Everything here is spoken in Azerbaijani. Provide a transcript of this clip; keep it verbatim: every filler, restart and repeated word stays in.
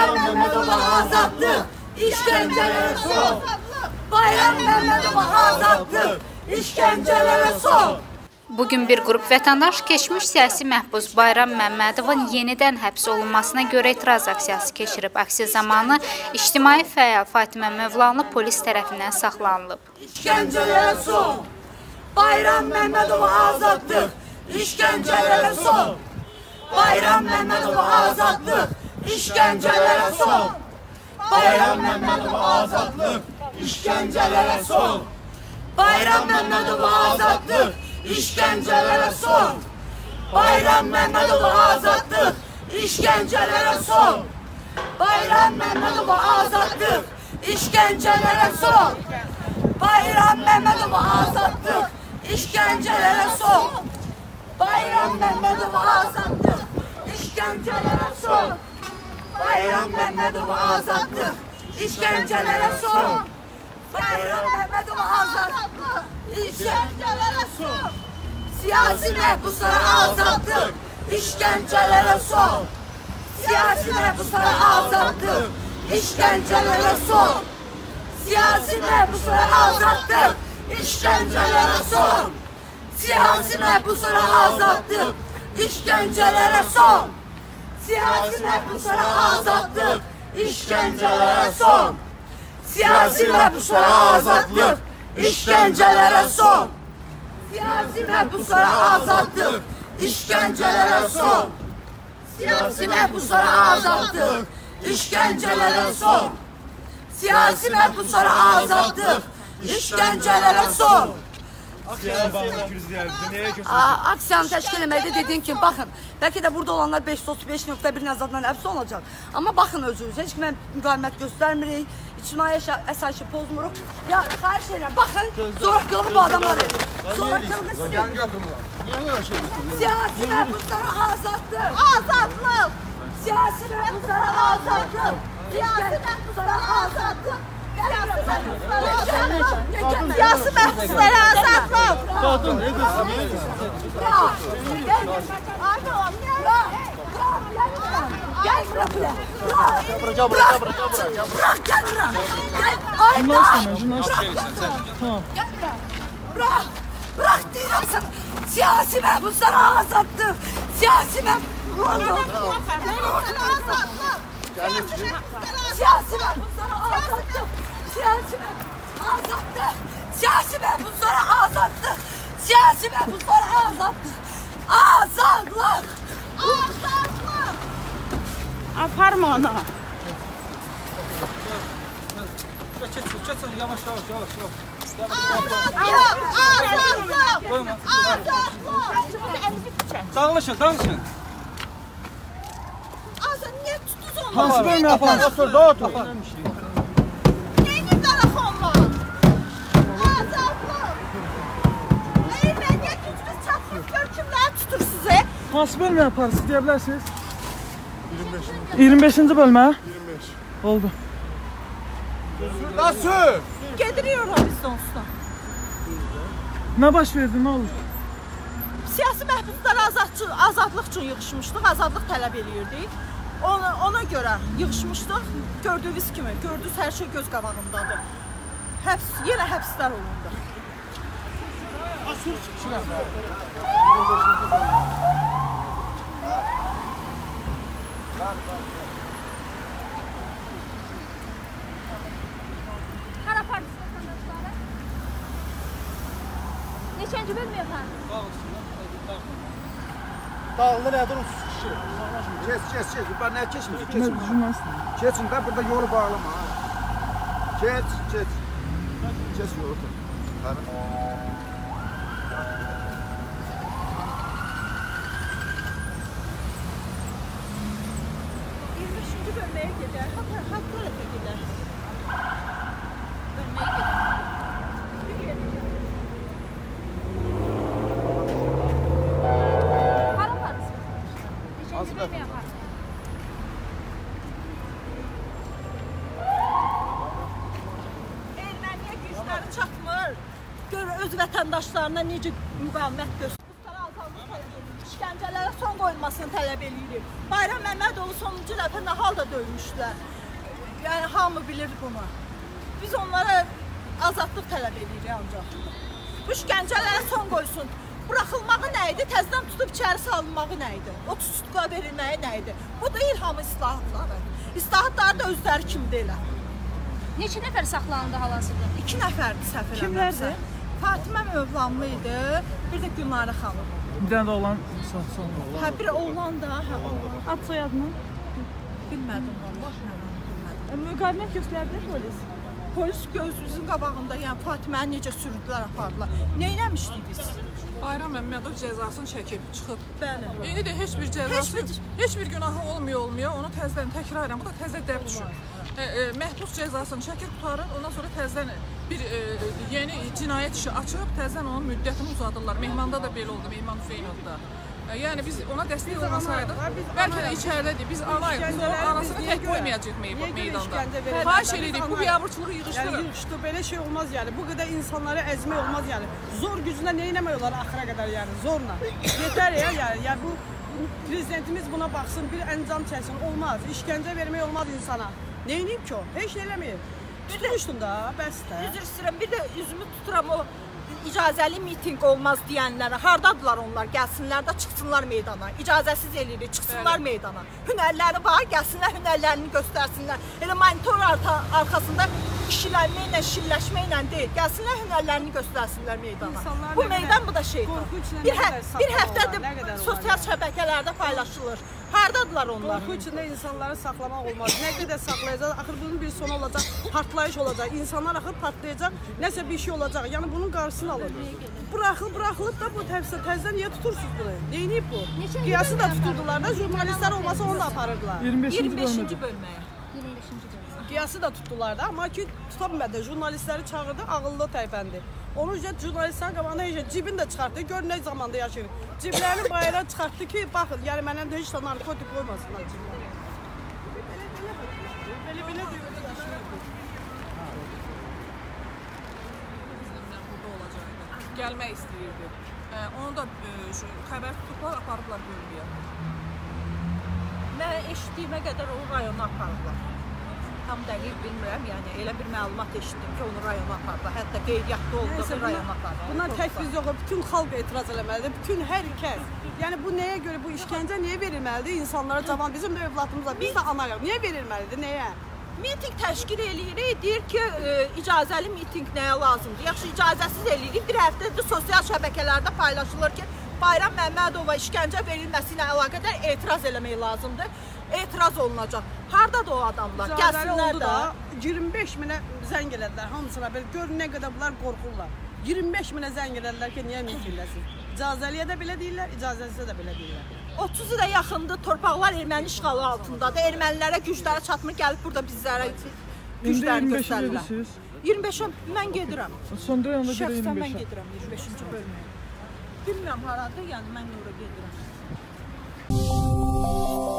Bayram Məmmədova azadlıq, işgəncələrə son. Bayram Məmmədova azadlıq, işgəncələrə son. Bugün bir qrup vətəndaş keçmiş siyasi məhbus Bayram Məmmədovun yenidən həbs olunmasına görə etiraz aksiyası keçirib. Aksiya zamanı ictimai fəal Fatimə Mövlanlı polis tərəfindən saxlanılıb. İşgəncələrə son. Bayram Məmmədova azadlıq, işgəncələrə son. Bayram Məmmədova azadlıq, işgəncələrə son. Bayram Məmmədova azadlıq, işgəncələrə son. Bayram Məmmədova azadlıq, işgəncələrə son. Bayram Məmmədova azadlıq, işgəncələrə son. Bayram Məmmədova azadlıq, işgəncələrə son. Bayram Məmmədova azadlıq, işgəncələrə son. Bayram Məmmədova azadlıq, işgəncələrə son. Bayram Məmmədova azadlıq, işgəncələrə son. Bayram Məmmədova azadlıq, işgəncələrə son. Siyasi məhbuslara azadlıq, işgəncələrə son. Siyasi məhbuslara azadlıq, işgəncələrə son. Siyasi məhbuslara azadlıq, işgəncələrə son. Siyasi məhbuslara azadlıq, işgəncələrə son. Siyasi məhbuslara azadlıq, işgəncələrə son. Siyasi məhbuslara azadlıq, işgəncələrə son. Siyasi məhbuslara azadlıq, işgəncələrə son. Siyasi məhbuslara azadlıq, işgəncələrə son. Siyasi məhbuslara azadlıq, işgəncələrə son. Aksiyanı təşkil etməkdə dediyim kimi, baxın, bəlkə də burada olanlar beş yüz otuz beş nöqtə bir azadla həbs olacaq. Amma baxın özünüz, heç kimə müqavimət göstərmirik, ictimai əsayişi pozmuruq. Ya, xahiş edirəm, baxın, zorakılığı bu adamlar edir. Zorakılığı sizin. Siyasi məhbuslara azadlıq. Azadlıq. Siyasi məhbuslara azadlıq. Siyasi məhbuslara azadlıq. Siyasi məhbuslara azadlıq. Qadın, edirsin, edirsin. Bırak. Gel bırak bırak. Bırak. Bırak. Bırak. Bırak. Gel bırak. Gel. Bunlar istəmə, bunlar istəmə. Tamam. Gel bırak. Bırak. Bırak deyirəm sən. Siyasi məhbuslara azadlıq. Siyasi məhbuslara azadlıq. Siyasi məhbuslara azadlıq. Siyasi məhbuslara azadlıq. Siyasi məhbuslara azadlıq. Siyasi məhbuslara azadlıq. Azadlıq. Azadlıq. Aparma ona. Keçin, keçin, yavaş, yavaş, yavaş, yavaş. Dağılışın, dağılışın. Azad, niye tuttuz onu? Hansı bölümü yaparsın? Otur, da otur. Neyini qaraxonlar? Azadlıq. Ey, mən niyə gücünüz çatmır? Gör kimləri tutursunuz, e? Hansı bölümü yaparsın, deyə bilərsiniz? iyirmi beşinci bölmə? iyirmi beş. Oldu. Nasıl? Gedirik ora biz onsuzdan. Nə baş verdi, nə olur? Siyasi məhbuslara azadlıq üçün yığışmışdıq, azadlıq tələb eləyirdik. Ona, ona görə yığışmışdıq, gördüyünüz kimi, gördüyünüz hər şey göz qabağındadır. Həbs, yenə həbslər olundu. Hara partisi vətəndaşları? Neçənci bölmə efendim? Dağılır ya, durun sus kişi. Kes, kes, kes. Ben ne kesmiyor? Kesin. Kesin de burada yolu bağlama. Kes, kes. Kes yolu. iyirmi üçüncü bölməyə gedər, hatta hatta da gedər. Bölməyə gedər. Hara partisi? Neçənci bölmə efendim? Erməniyə gücləri çatmır. Gör öz vətəndaşlarına necə müqavimət göstərir. İşgəncələrə son qoyulmasını tələb tələb edirik. Bayram Məmmədovu sonuncu dəfə nə halda döymüşdülər. Yəni hamı bilir bunu. Biz onlara azadlıq tələb edirik ancaq. Bu işgəncələrə son qoysun. Buraxılmağı nə idi? Təzədən tutub içəri salınmağı nə idi? O tutsuqla verilməyi nə idi? Bu deyil hamı islahatları. İslahatları da özləri kimdir elə. Neçə nəfər saxlanıldı hal-hazırda? İki nəfərdir səhv eləmirəmsə. Fatimə Mövlamlı idi, bir də Gülnarə xanım. Bir dənə də oğlan sağ sağ. Hə, bir oğlan da, hə, oğlan. Ad soyadını? Bilmədim vallahi, nə bilmədim. Müqavimət göstərdi polis. Polis gözümüzün qabağında, yəni Fatiməni necə sürüdülər, apardılar. Nə eləmişdik biz? Bayram Məmmədov cəzasını çəkib, çıxıb. Bəli. İndi də heç bir cəzası, Heç bir- heç bir günahı olmuyor, olmuyor. Onu təzədən təkrarən, bu da təzə dəb düşür. E, e, məhbus cəzasını çəkib qutarır, ondan sonra təzədən bir e, yeni cinayət işi açıb, təzədən onun müddətini uzadırlar. Mehmanda da belə oldu, Mehman Hüseynovda. E, yəni biz ona dəstək olmasaydıq, bəlkə də içəridədir. Biz anayıq, biz onun anasını tək qoymayacaq meydanda. Xahiş edirik, bu biabırçılığı Yəni yığışdırın. yığışdı, belə şey olmaz yəni. Bu qədər insanları əzmək olmaz yəni. Zor gücünə nə etmək olar axıra qədər yəni, zorla. Yetər ya yəni. Yəni bu prezidentimiz buna baxsın, bir əncam çəksin. Olmaz. İşgəncə vermək olmaz insana. Nə edeyim ki o? Heç nə eləmir. Tutmuşdun da, bəs də. Üzr istəyirəm, bir də üzümü tuturam o icazəli miting olmaz deyənlərə. Hardadılar onlar? Gəlsinlər də çıxsınlar meydana. İcazəsiz eləyirik, çıxsınlar Bəli. meydana. Hünərləri var, gəlsinlər hünərlərini göstərsinlər. Elə monitor arxa, arxasında kişilərməklə, şilləşməklə deyil. Gəlsinlər hünərlərini göstərsinlər meydana. İnsanlar Bu nə meydan, qədər bu da şeytan. qorxu içində Bir, nə hə, qədər bir saxlamalar, həftədir nə qədər olar sosial yəni. şəbəkələrdə paylaşılır. Hardadılar onlar? Qorxu içində insanları saxlamaq olmaz. Nə qədər saxlayacaq? Axır bunun bir sonu olacaq, partlayış olacaq. İnsanlar axır partlayacaq, nəsə bir şey olacaq. Yəni bunun qarşısını alır. Buraxıl, buraxılıb da bu təfsir təzədən niyə tutursunuz bunu? Neyinib bu? Qiyası da tuturdular da, jurnalistlər olmasa onu da aparırdılar. iyirmi beşinci iyirmi beşinci bölmədə. bölməyə. iyirmi beşinci bölmə. Qiyası da tutdular da, amma ki tuta bilmədi. Jurnalistləri çağırdı, ağıllı tayfəndi. Onun üçün jurnalistlərin qabağında heç cibini də çıxartdı. Gör nə zamanda yaşayır. Ciblərini bayıra çıxartdı ki, baxın, yəni məndən də heç də narkotik qoymasınlar ciblərinə. Belə belə deyir. Burada olacaqdı. Gəlmək istəyirdi. E, onu da e, şu, xəbər tutublar, aparıblar bölməyə. Mən eşitdiyimə qədər onu rayona apardılar. Tam dəqiq bilmirəm, yəni elə bir məlumat eşitdim ki, onu rayona apardılar. Hətta qeydiyyatda olduğu Nəysə, rayona apardılar. Buna tək biz yox, bütün xalq etiraz eləməlidir, bütün hər kəs. Yəni bu nəyə görə, bu işgəncə niyə verilməlidir insanlara, cavan, bizim də övladımıza, biz də anayıq, niyə verilməlidir, nəyə? Miting təşkil eləyirik, deyir ki, e, icazəli miting nəyə lazımdır? Yaxşı, icazəsiz eləyirik. Bir həftədir sosial şəbəkələrdə paylaşılır ki, Bayram Məmmədova işgəncə verilməsi ilə əlaqədar etiraz eləmək lazımdır. Etiraz olunacaq. Hardadır o adamlar? Gəlsinlər də. iyirmi beş minə zəng elədilər hamısına, belə gör nə qədər bunlar qorxurlar. iyirmi beş minə zəng elədilər ki, niyə mitingləsin? İcazəliyə də belə deyirlər, icazəsizə də belə deyirlər. otuz ilə yaxındır, torpaqlar erməni işğalı altındadır. Ermənilərə gücləri çatmır, gəlib burada bizlərə İndi gücləri iyirmi beşə göstərirlər. gedirsiniz. iyirmi beşə mən gedirəm. Sonra yanında görə Şəxsən iyirmi mən beşə. gedirəm iyirmi beşinci bölməyə. Bilmirəm harada, yəni mən ora gedirəm.